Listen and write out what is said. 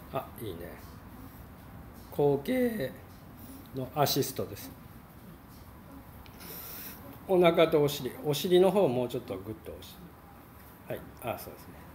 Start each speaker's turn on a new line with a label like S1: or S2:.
S1: あ、いいね。後傾のアシストです。お腹とお尻の方をもうちょっとグッと押して、はい、あ、そうですね。